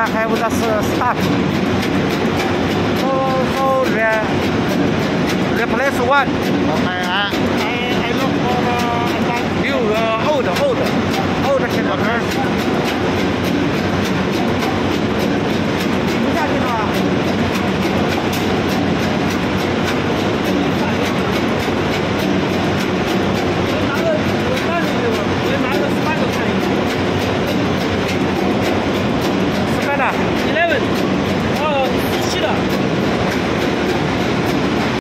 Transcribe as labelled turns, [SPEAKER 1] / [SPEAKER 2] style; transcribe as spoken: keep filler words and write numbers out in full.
[SPEAKER 1] I have the start. So, so re replace one.
[SPEAKER 2] Okay, I, I, I look for uh,
[SPEAKER 1] New, uh, old, old, old kilometer. 不下去了吧？拿个三十给我，我拿个十八个看一个。十八的 ，eleven。